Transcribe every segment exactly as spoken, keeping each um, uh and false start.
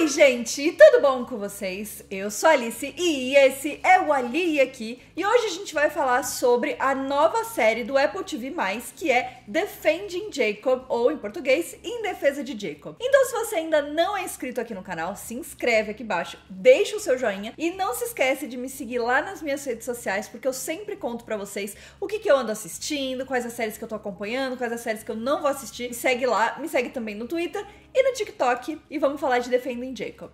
Oi gente, tudo bom com vocês? Eu sou a Alice e esse é o Ali aqui. E hoje a gente vai falar sobre a nova série do Apple T V mais, que é Defending Jacob, ou em português, Em Defesa de Jacob. Então se você ainda não é inscrito aqui no canal, se inscreve aqui embaixo, deixa o seu joinha e não se esquece de me seguir lá nas minhas redes sociais, porque eu sempre conto pra vocês o que, que eu ando assistindo, quais as séries que eu tô acompanhando, quais as séries que eu não vou assistir. Me segue lá, me segue também no Twitter e no TikTok e vamos falar de Defending Jacob.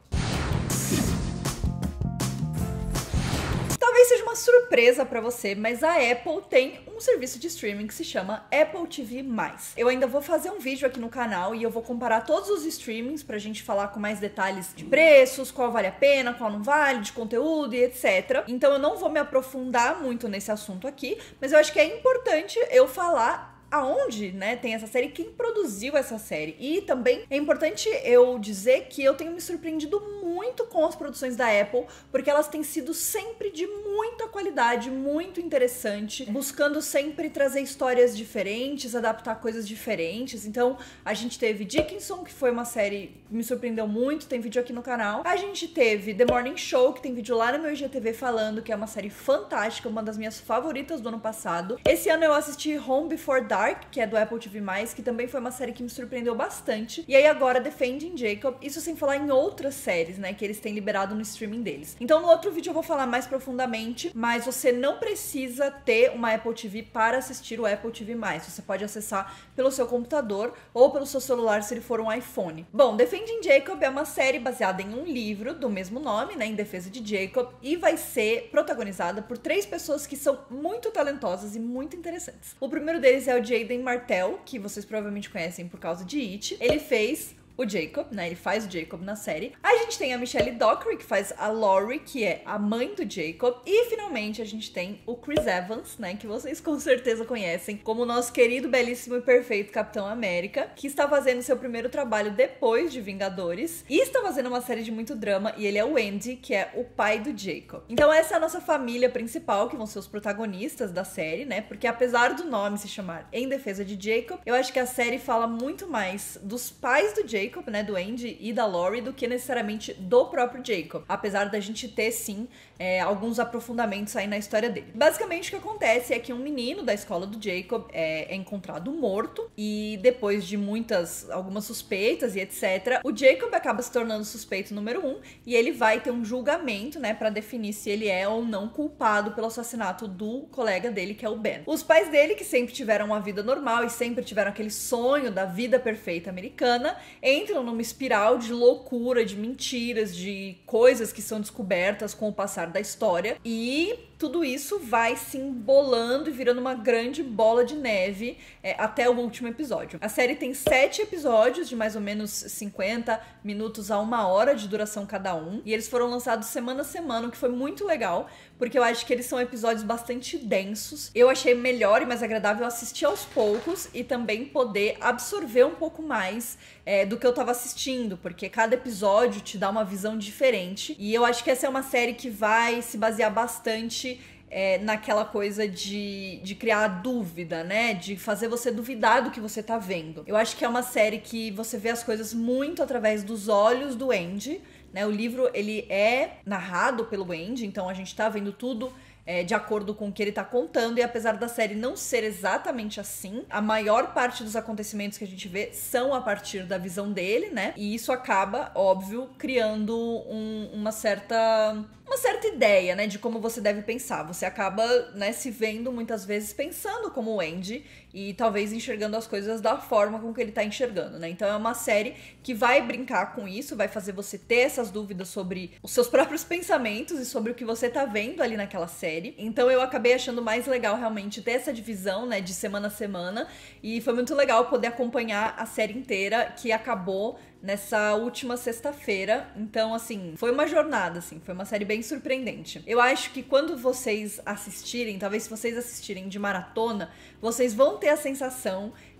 Talvez seja uma surpresa pra você, mas a Apple tem um serviço de streaming que se chama Apple T V mais. Eu ainda vou fazer um vídeo aqui no canal e eu vou comparar todos os streamings pra gente falar com mais detalhes de preços, qual vale a pena, qual não vale, de conteúdo e etcétera. Então eu não vou me aprofundar muito nesse assunto aqui, mas eu acho que é importante eu falar aonde, né, tem essa série, quem produziu essa série. E também é importante eu dizer que eu tenho me surpreendido muito com as produções da Apple, porque elas têm sido sempre de muita qualidade, muito interessante, buscando sempre trazer histórias diferentes, adaptar coisas diferentes. Então, a gente teve Dickinson, que foi uma série que me surpreendeu muito, tem vídeo aqui no canal. A gente teve The Morning Show, que tem vídeo lá no meu I G T V falando, que é uma série fantástica, uma das minhas favoritas do ano passado. Esse ano eu assisti Home Before Dark, que é do Apple T V mais, que também foi uma série que me surpreendeu bastante. E aí agora Defending Jacob, isso sem falar em outras séries, né, que eles têm liberado no streaming deles. Então no outro vídeo eu vou falar mais profundamente, mas você não precisa ter uma Apple T V para assistir o Apple T V mais. Você pode acessar pelo seu computador ou pelo seu celular se ele for um iPhone. Bom, Defending Jacob é uma série baseada em um livro do mesmo nome, né, Em Defesa de Jacob, e vai ser protagonizada por três pessoas que são muito talentosas e muito interessantes. O primeiro deles é o Jaden Martell, que vocês provavelmente conhecem por causa de It. Ele fez o Jacob, né? Ele faz o Jacob na série. A gente tem a Michelle Dockery, que faz a Laurie, que é a mãe do Jacob. E, finalmente, a gente tem o Chris Evans, né? Que vocês com certeza conhecem como o nosso querido, belíssimo e perfeito Capitão América, que está fazendo seu primeiro trabalho depois de Vingadores. E está fazendo uma série de muito drama. E ele é o Andy, que é o pai do Jacob. Então, essa é a nossa família principal, que vão ser os protagonistas da série, né? Porque, apesar do nome se chamar Em Defesa de Jacob, eu acho que a série fala muito mais dos pais do Jacob, Jacob, né, do Andy e da Laurie, do que necessariamente do próprio Jacob, apesar da gente ter, sim, é, alguns aprofundamentos aí na história dele. Basicamente, o que acontece é que um menino da escola do Jacob é, é encontrado morto, e depois de muitas, algumas suspeitas e etcétera, o Jacob acaba se tornando suspeito número um, e ele vai ter um julgamento, né, pra definir se ele é ou não culpado pelo assassinato do colega dele, que é o Ben. Os pais dele, que sempre tiveram uma vida normal e sempre tiveram aquele sonho da vida perfeita americana, entram numa espiral de loucura, de mentiras, de coisas que são descobertas com o passar da história, e tudo isso vai se embolando e virando uma grande bola de neve é, até o último episódio. A série tem sete episódios de mais ou menos cinquenta minutos a uma hora de duração cada um, e eles foram lançados semana a semana, o que foi muito legal, porque eu acho que eles são episódios bastante densos. Eu achei melhor e mais agradável assistir aos poucos e também poder absorver um pouco mais é, do que eu tava assistindo, porque cada episódio te dá uma visão diferente, e eu acho que essa é uma série que vai se basear bastante É, naquela coisa de, de criar dúvida, né? De fazer você duvidar do que você tá vendo. Eu acho que é uma série que você vê as coisas muito através dos olhos do Andy, né? O livro, ele é narrado pelo Andy, então a gente tá vendo tudo É, de acordo com o que ele tá contando, e apesar da série não ser exatamente assim, a maior parte dos acontecimentos que a gente vê são a partir da visão dele, né? E isso acaba, óbvio, criando um, uma certa... uma certa ideia, né, de como você deve pensar. Você acaba, né, se vendo muitas vezes pensando como o Andy e talvez enxergando as coisas da forma com que ele tá enxergando, né? Então é uma série que vai brincar com isso, vai fazer você ter essas dúvidas sobre os seus próprios pensamentos e sobre o que você tá vendo ali naquela série. Então eu acabei achando mais legal realmente ter essa divisão, né, de semana a semana, e foi muito legal poder acompanhar a série inteira, que acabou nessa última sexta-feira. Então, assim, foi uma jornada, assim, foi uma série bem surpreendente. Eu acho que quando vocês assistirem, talvez se vocês assistirem de maratona, vocês vão ter a sensação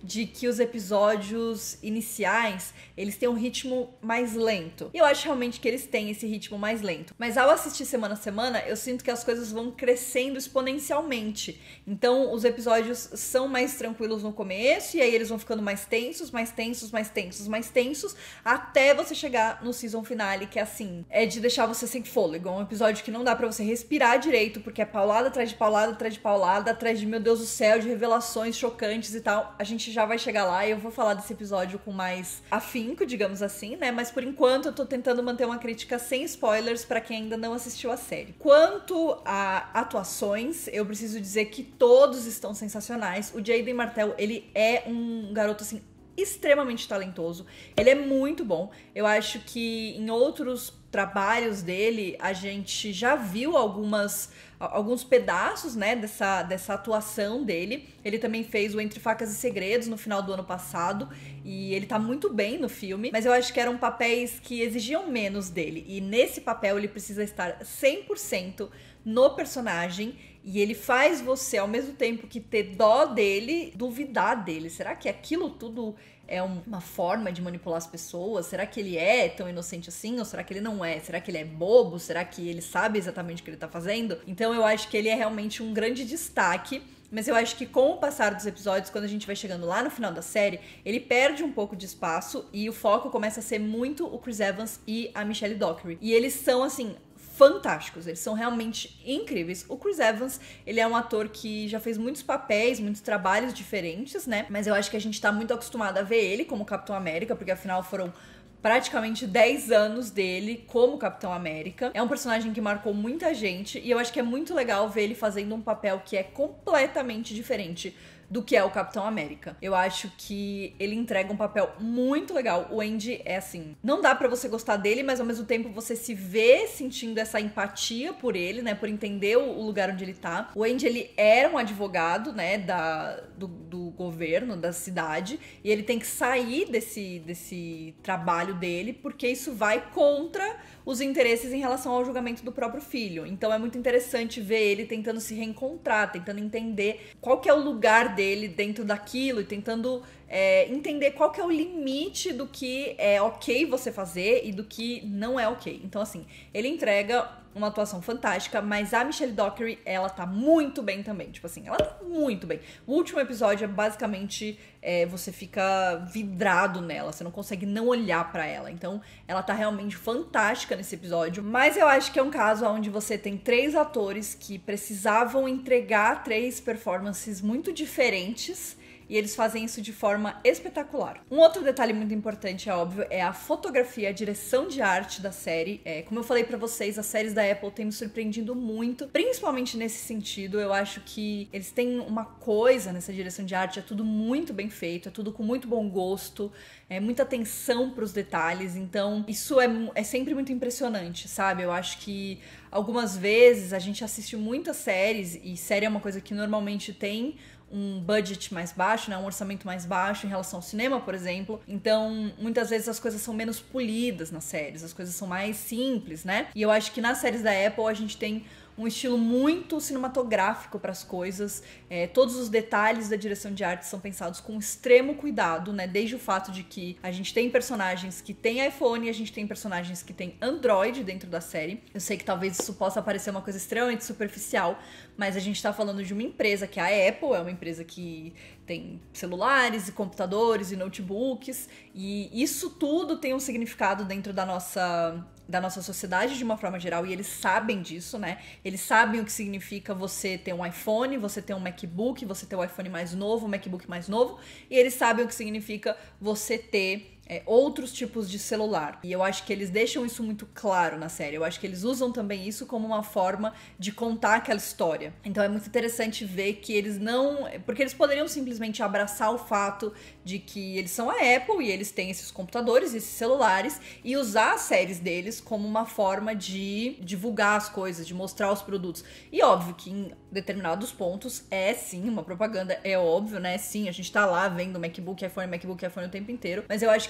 de que os episódios iniciais, eles têm um ritmo mais lento. E eu acho realmente que eles têm esse ritmo mais lento. Mas ao assistir semana a semana, eu sinto que as coisas vão crescendo exponencialmente. Então, os episódios são mais tranquilos no começo, e aí eles vão ficando mais tensos, mais tensos, mais tensos, mais tensos, até você chegar no season finale, que é assim, é de deixar você sem fôlego. É um episódio que não dá pra você respirar direito, porque é paulada atrás de paulada, atrás de paulada, atrás de, meu Deus do céu, de revelações chocantes e tal. A gente já vai chegar lá e eu vou falar desse episódio com mais afinco, digamos assim, né? Mas por enquanto eu tô tentando manter uma crítica sem spoilers pra quem ainda não assistiu a série. Quanto a atuações, eu preciso dizer que todos estão sensacionais. O Jaden Martell, ele é um garoto, assim, extremamente talentoso. Ele é muito bom. Eu acho que em outros trabalhos dele, a gente já viu algumas, alguns pedaços, né, dessa, dessa atuação dele. Ele também fez o Entre Facas e Segredos no final do ano passado, e ele tá muito bem no filme, mas eu acho que eram papéis que exigiam menos dele, e nesse papel ele precisa estar cem por cento no personagem, e ele faz você, ao mesmo tempo que ter dó dele, duvidar dele. Será que aquilo tudo é uma forma de manipular as pessoas? Será que ele é tão inocente assim? Ou será que ele não é? Será que ele é bobo? Será que ele sabe exatamente o que ele tá fazendo? Então eu acho que ele é realmente um grande destaque. Mas eu acho que com o passar dos episódios, quando a gente vai chegando lá no final da série, ele perde um pouco de espaço e o foco começa a ser muito o Chris Evans e a Michelle Dockery. E eles são, assim, fantásticos, eles são realmente incríveis. O Chris Evans, ele é um ator que já fez muitos papéis, muitos trabalhos diferentes, né? Mas eu acho que a gente tá muito acostumado a ver ele como Capitão América, porque afinal foram praticamente dez anos dele como Capitão América. É um personagem que marcou muita gente, e eu acho que é muito legal ver ele fazendo um papel que é completamente diferente do que é o Capitão América. Eu acho que ele entrega um papel muito legal. O Andy é assim, não dá pra você gostar dele, mas ao mesmo tempo você se vê sentindo essa empatia por ele, né, por entender o lugar onde ele tá. O Andy, ele era um advogado, né, da, do, do governo, da cidade, e ele tem que sair desse, desse trabalho dele, porque isso vai contra os interesses em relação ao julgamento do próprio filho. Então é muito interessante ver ele tentando se reencontrar, tentando entender qual que é o lugar dele dentro daquilo e tentando é, entender qual que é o limite do que é ok você fazer e do que não é ok. Então, assim, ele entrega uma atuação fantástica, mas a Michelle Dockery, ela tá muito bem também. Tipo assim, ela tá muito bem. O último episódio é basicamente, é, você fica vidrado nela, você não consegue não olhar pra ela. Então, ela tá realmente fantástica nesse episódio. Mas eu acho que é um caso onde você tem três atores que precisavam entregar três performances muito diferentes, e eles fazem isso de forma espetacular. Um outro detalhe muito importante, é óbvio, é a fotografia, a direção de arte da série. É, como eu falei pra vocês, as séries da Apple têm me surpreendido muito, principalmente nesse sentido. Eu acho que eles têm uma coisa nessa direção de arte, é tudo muito bem feito, é tudo com muito bom gosto, é muita atenção pros detalhes, então isso é, é sempre muito impressionante, sabe? Eu acho que algumas vezes a gente assiste muitas séries, e série é uma coisa que normalmente tem um budget mais baixo, né, um orçamento mais baixo em relação ao cinema, por exemplo. Então, muitas vezes as coisas são menos polidas nas séries, as coisas são mais simples, né? E eu acho que nas séries da Apple a gente tem um estilo muito cinematográfico para as coisas. É, todos os detalhes da direção de arte são pensados com extremo cuidado, né? Desde o fato de que a gente tem personagens que têm iPhone e a gente tem personagens que têm Android dentro da série. Eu sei que talvez isso possa parecer uma coisa extremamente superficial, mas a gente tá falando de uma empresa que é a Apple, é uma empresa que tem celulares e computadores e notebooks, e isso tudo tem um significado dentro da nossa da nossa sociedade de uma forma geral, e eles sabem disso, né? Eles sabem o que significa você ter um iPhone, você ter um MacBook, você ter o iPhone mais novo, o MacBook mais novo, e eles sabem o que significa você ter É, outros tipos de celular. E eu acho que eles deixam isso muito claro na série. Eu acho que eles usam também isso como uma forma de contar aquela história. Então é muito interessante ver que eles não... Porque eles poderiam simplesmente abraçar o fato de que eles são a Apple e eles têm esses computadores, esses celulares, e usar as séries deles como uma forma de divulgar as coisas, de mostrar os produtos. E óbvio que em determinados pontos é sim uma propaganda, é óbvio, né? Sim, a gente tá lá vendo MacBook, iPhone, MacBook, iPhone o tempo inteiro. Mas eu acho que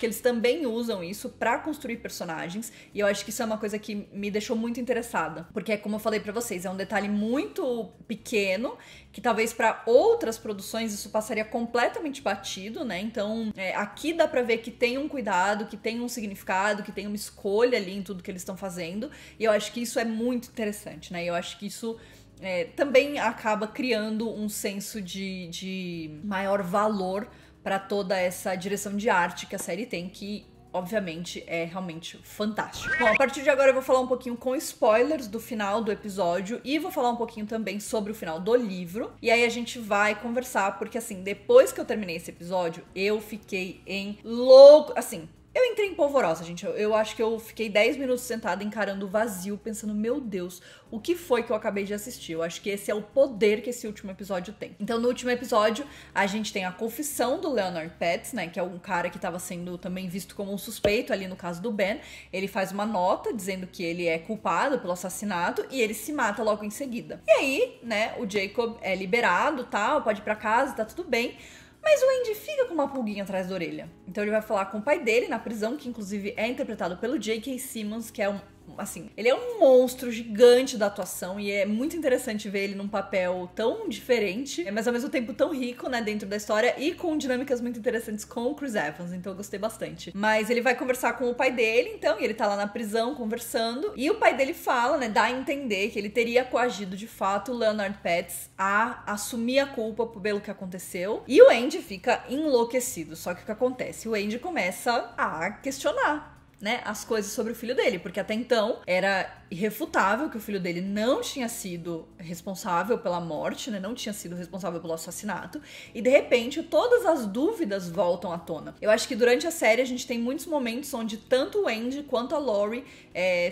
que eles também usam isso pra construir personagens, e eu acho que isso é uma coisa que me deixou muito interessada, porque é como eu falei pra vocês, é um detalhe muito pequeno, que talvez pra outras produções isso passaria completamente batido, né? Então, é, aqui dá pra ver que tem um cuidado, que tem um significado, que tem uma escolha ali em tudo que eles estão fazendo, e eu acho que isso é muito interessante, né? Eu acho que isso é, também acaba criando um senso de, de maior valor pra toda essa direção de arte que a série tem, que obviamente é realmente fantástico. Bom, a partir de agora eu vou falar um pouquinho com spoilers do final do episódio e vou falar um pouquinho também sobre o final do livro. E aí a gente vai conversar, porque assim, depois que eu terminei esse episódio, eu fiquei em louco, assim... Eu entrei em polvorosa, gente. Eu, eu acho que eu fiquei dez minutos sentada encarando o vazio, pensando, meu Deus, o que foi que eu acabei de assistir? Eu acho que esse é o poder que esse último episódio tem. Então, no último episódio, a gente tem a confissão do Leonard Petz, né? Que é um cara que estava sendo também visto como um suspeito ali no caso do Ben. Ele faz uma nota dizendo que ele é culpado pelo assassinato e ele se mata logo em seguida. E aí, né, o Jacob é liberado, tal, pode ir pra casa, tá tudo bem. Mas o Andy fica com uma pulguinha atrás da orelha. Então ele vai falar com o pai dele na prisão, que inclusive é interpretado pelo J K. Simmons, que é um... assim, ele é um monstro gigante da atuação e é muito interessante ver ele num papel tão diferente, mas ao mesmo tempo tão rico, né, dentro da história e com dinâmicas muito interessantes com o Chris Evans, então eu gostei bastante. Mas ele vai conversar com o pai dele, então, e ele tá lá na prisão conversando, e o pai dele fala, né, dá a entender que ele teria coagido de fato o Leonard Petz a assumir a culpa pelo que aconteceu, e o Andy fica enlouquecido. Só que o que acontece? O Andy começa a questionar, né, as coisas sobre o filho dele, porque até então era irrefutável que o filho dele não tinha sido responsável pela morte, né, não tinha sido responsável pelo assassinato, e de repente todas as dúvidas voltam à tona. Eu acho que durante a série a gente tem muitos momentos onde tanto o Andy quanto a Laurie é,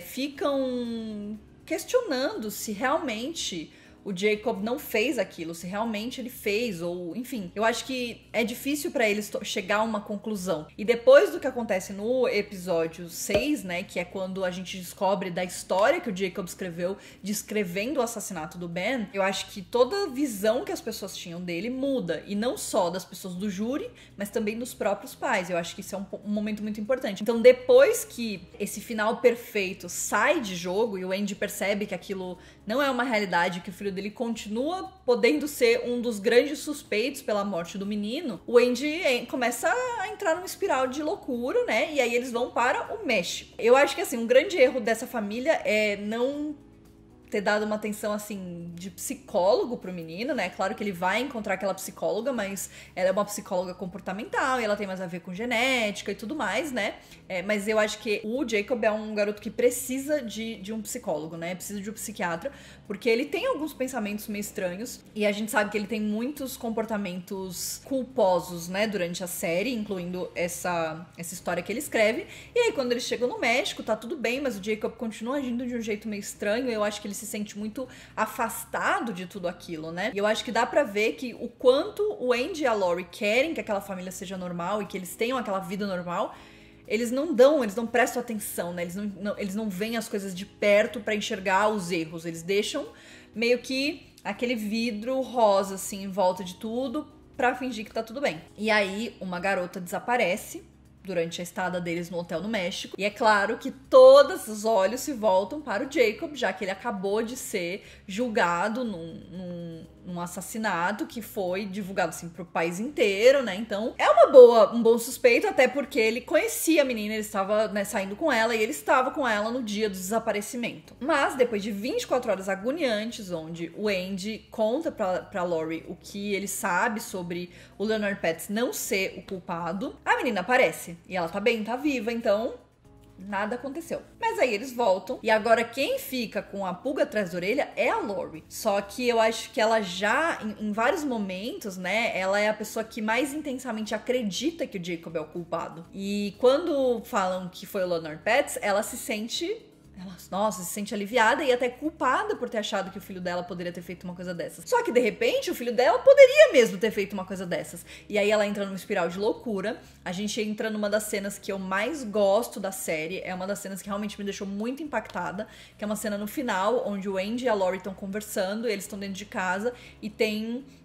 ficam questionando se realmente o Jacob não fez aquilo, se realmente ele fez, ou enfim. Eu acho que é difícil pra eles chegar a uma conclusão. E depois do que acontece no episódio seis, né, que é quando a gente descobre da história que o Jacob escreveu, descrevendo o assassinato do Ben, eu acho que toda a visão que as pessoas tinham dele muda. E não só das pessoas do júri, mas também dos próprios pais. Eu acho que isso é um, um momento muito importante. Então, depois que esse final perfeito sai de jogo e o Andy percebe que aquilo não é uma realidade, que o filho dele continua podendo ser um dos grandes suspeitos pela morte do menino, o Andy começa a entrar numa espiral de loucura, né? E aí eles vão para o México. Eu acho que, assim, um grande erro dessa família é não ter dado uma atenção, assim, de psicólogo pro menino, né? Claro que ele vai encontrar aquela psicóloga, mas ela é uma psicóloga comportamental e ela tem mais a ver com genética e tudo mais, né? É, mas eu acho que o Jacob é um garoto que precisa de, de um psicólogo, né? Precisa de um psiquiatra, porque ele tem alguns pensamentos meio estranhos e a gente sabe que ele tem muitos comportamentos culposos, né? Durante a série, incluindo essa, essa história que ele escreve. E aí, quando eles chegam no México, tá tudo bem, mas o Jacob continua agindo de um jeito meio estranho. Eu acho que ele se sente muito afastado de tudo aquilo, né? E eu acho que dá pra ver que o quanto o Andy e a Laurie querem que aquela família seja normal e que eles tenham aquela vida normal, eles não dão, eles não prestam atenção, né? Eles não, não, eles não veem as coisas de perto pra enxergar os erros. Eles deixam meio que aquele vidro rosa, assim, em volta de tudo pra fingir que tá tudo bem. E aí, uma garota desaparece durante a estada deles no hotel no México. E é claro que todos os olhos se voltam para o Jacob, já que ele acabou de ser julgado num, num, num assassinato que foi divulgado, assim, pro país inteiro, né? Então, é uma boa, um bom suspeito, até porque ele conhecia a menina, ele estava, né, saindo com ela, e ele estava com ela no dia do desaparecimento. Mas, depois de vinte e quatro horas agoniantes, onde o Andy conta pra, pra Laurie o que ele sabe sobre o Leonard Petz não ser o culpado, a menina aparece. E ela tá bem, tá viva, então nada aconteceu. Mas aí eles voltam, e agora quem fica com a pulga atrás da orelha é a Laurie. Só que eu acho que ela já, em, em vários momentos, né, ela é a pessoa que mais intensamente acredita que o Jacob é o culpado. E quando falam que foi o Leonard Petz, ela se sente... Ela, nossa, se sente aliviada e até culpada por ter achado que o filho dela poderia ter feito uma coisa dessas. Só que, de repente, o filho dela poderia mesmo ter feito uma coisa dessas. E aí ela entra numa espiral de loucura. A gente entra numa das cenas que eu mais gosto da série. É uma das cenas que realmente me deixou muito impactada. Que é uma cena no final, onde o Andy e a Laurie estão conversando. Eles estão dentro de casa e tem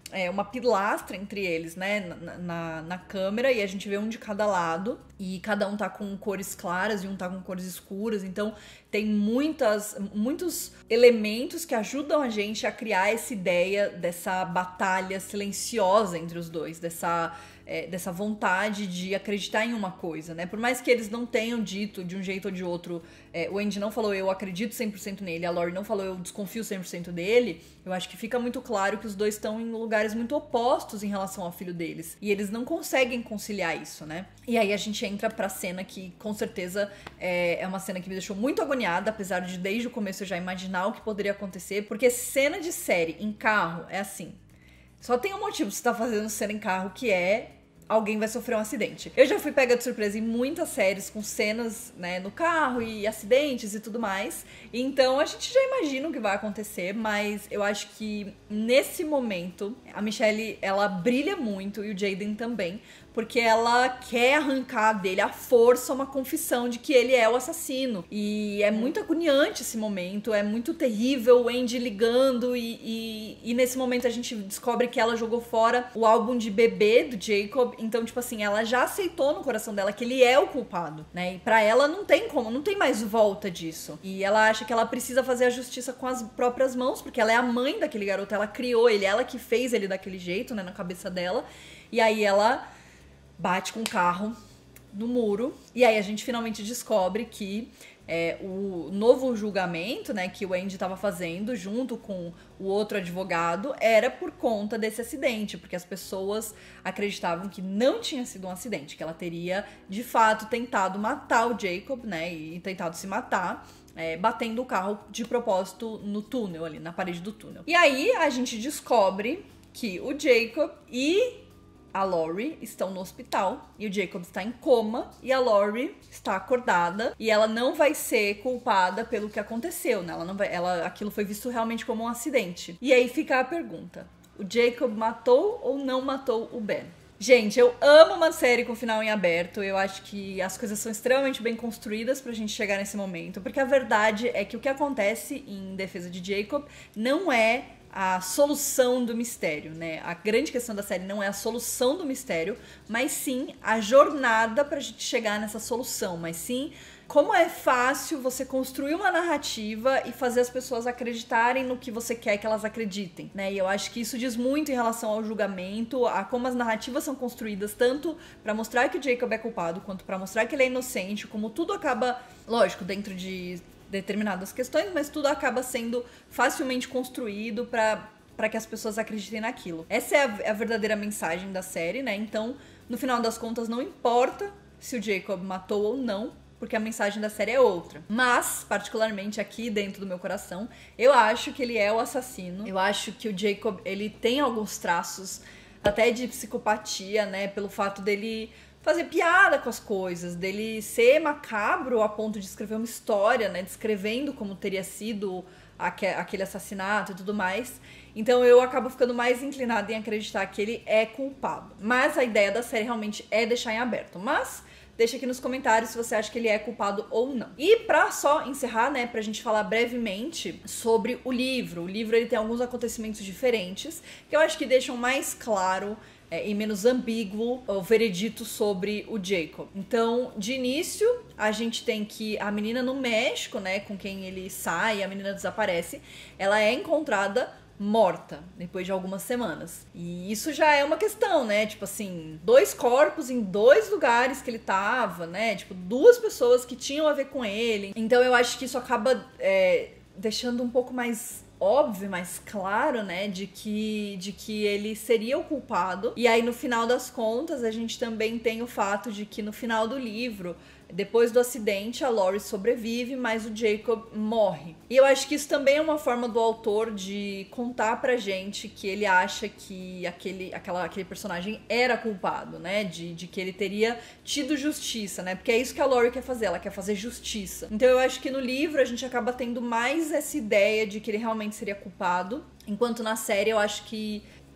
é, uma pilastra entre eles, né, na, na, na câmera, e a gente vê um de cada lado, e cada um tá com cores claras e um tá com cores escuras, então tem muitas, muitos elementos que ajudam a gente a criar essa ideia dessa batalha silenciosa entre os dois, dessa, é, dessa vontade de acreditar em uma coisa, né? Por mais que eles não tenham dito de um jeito ou de outro, é, o Andy não falou eu acredito cem por cento nele, a Laurie não falou eu desconfio cem por cento dele, eu acho que fica muito claro que os dois estão em lugares muito opostos em relação ao filho deles, e eles não conseguem conciliar isso, né? E aí a gente entra pra cena que com certeza é, é uma cena que me deixou muito agoniada, apesar de desde o começo eu já imaginar o que poderia acontecer, porque cena de série em carro é assim, só tem um motivo pra você tá fazendo cena em carro, que é alguém vai sofrer um acidente. Eu já fui pega de surpresa em muitas séries com cenas, né, no carro e acidentes e tudo mais. Então a gente já imagina o que vai acontecer, mas eu acho que nesse momento a Michelle, ela brilha muito e o Jaden também, porque ela quer arrancar dele à força uma confissão de que ele é o assassino. E é muito agoniante esse momento, é muito terrível, o Andy ligando e, e, e nesse momento a gente descobre que ela jogou fora o álbum de bebê do Jacob. Então, tipo assim, ela já aceitou no coração dela que ele é o culpado, né? E pra ela não tem como, não tem mais volta disso. E ela acha que ela precisa fazer a justiça com as próprias mãos, porque ela é a mãe daquele garoto, ela criou ele, ela que fez ele daquele jeito, né, na cabeça dela. E aí ela bate com o carro no muro, e aí a gente finalmente descobre que é, o novo julgamento, né, que o Andy estava fazendo junto com o outro advogado era por conta desse acidente, porque as pessoas acreditavam que não tinha sido um acidente, que ela teria de fato tentado matar o Jacob, né, e tentado se matar, é, batendo o carro de propósito no túnel ali, na parede do túnel. E aí a gente descobre que o Jacob e a Laurie estão no hospital e o Jacob está em coma e a Laurie está acordada e ela não vai ser culpada pelo que aconteceu, né? Ela não vai, ela, aquilo foi visto realmente como um acidente. E aí fica a pergunta: o Jacob matou ou não matou o Ben? Gente, eu amo uma série com final em aberto. Eu acho que as coisas são extremamente bem construídas pra gente chegar nesse momento, porque a verdade é que o que acontece em defesa de Jacob não é a solução do mistério, né? A grande questão da série não é a solução do mistério, mas sim a jornada pra gente chegar nessa solução, mas sim como é fácil você construir uma narrativa e fazer as pessoas acreditarem no que você quer que elas acreditem, né? E eu acho que isso diz muito em relação ao julgamento, a como as narrativas são construídas, tanto pra mostrar que o Jacob é culpado, quanto pra mostrar que ele é inocente, como tudo acaba, lógico, dentro de determinadas questões, mas tudo acaba sendo facilmente construído pra, pra que as pessoas acreditem naquilo. Essa é a, a verdadeira mensagem da série, né? Então, no final das contas, não importa se o Jacob matou ou não, porque a mensagem da série é outra. Mas, particularmente aqui dentro do meu coração, eu acho que ele é o assassino. Eu acho que o Jacob, ele tem alguns traços até de psicopatia, né? Pelo fato dele fazer piada com as coisas, dele ser macabro a ponto de escrever uma história, né, descrevendo como teria sido aque- aquele assassinato e tudo mais. Então eu acabo ficando mais inclinada em acreditar que ele é culpado. Mas a ideia da série realmente é deixar em aberto. Mas deixa aqui nos comentários se você acha que ele é culpado ou não. E pra só encerrar, né, pra gente falar brevemente sobre o livro. O livro, ele tem alguns acontecimentos diferentes que eu acho que deixam mais claro É, e menos ambíguo o veredito sobre o Jacob. Então, de início, a gente tem que a menina no México, né, com quem ele sai, a menina desaparece, ela é encontrada morta depois de algumas semanas. E isso já é uma questão, né? Tipo assim, dois corpos em dois lugares que ele tava, né? Tipo, duas pessoas que tinham a ver com ele. Então, eu acho que isso acaba é, deixando um pouco mais óbvio, mais claro, né, de que, de que ele seria o culpado. E aí, no final das contas, a gente também tem o fato de que no final do livro, depois do acidente, a Laurie sobrevive, mas o Jacob morre. E eu acho que isso também é uma forma do autor de contar pra gente que ele acha que aquele, aquela, aquele personagem era culpado, né? De, de que ele teria tido justiça, né? Porque é isso que a Laurie quer fazer, ela quer fazer justiça. Então eu acho que no livro a gente acaba tendo mais essa ideia de que ele realmente seria culpado, enquanto na série eu acho que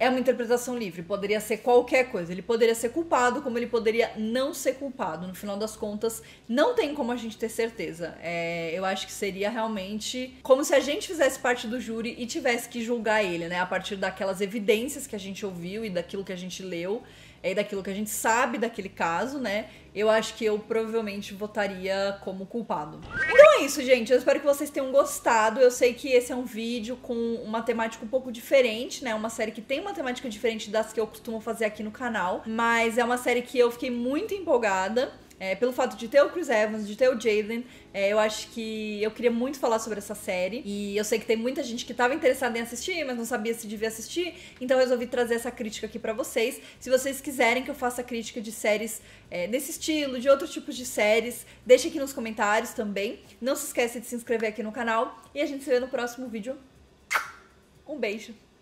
é uma interpretação livre, poderia ser qualquer coisa. Ele poderia ser culpado, como ele poderia não ser culpado. No final das contas, não tem como a gente ter certeza. É, eu acho que seria realmente como se a gente fizesse parte do júri e tivesse que julgar ele, né? A partir daquelas evidências que a gente ouviu e daquilo que a gente leu, e daquilo que a gente sabe daquele caso, né? Eu acho que eu provavelmente votaria como culpado. Então é isso, gente. Eu espero que vocês tenham gostado. Eu sei que esse é um vídeo com uma temática um pouco diferente, né? Uma série que tem uma temática diferente das que eu costumo fazer aqui no canal. Mas é uma série que eu fiquei muito empolgada. É, pelo fato de ter o Chris Evans, de ter o Jaden, é, eu acho que eu queria muito falar sobre essa série. E eu sei que tem muita gente que tava interessada em assistir, mas não sabia se devia assistir. Então eu resolvi trazer essa crítica aqui pra vocês. Se vocês quiserem que eu faça crítica de séries é, nesse estilo, de outros tipos de séries, deixe aqui nos comentários também. Não se esqueça de se inscrever aqui no canal. E a gente se vê no próximo vídeo. Um beijo!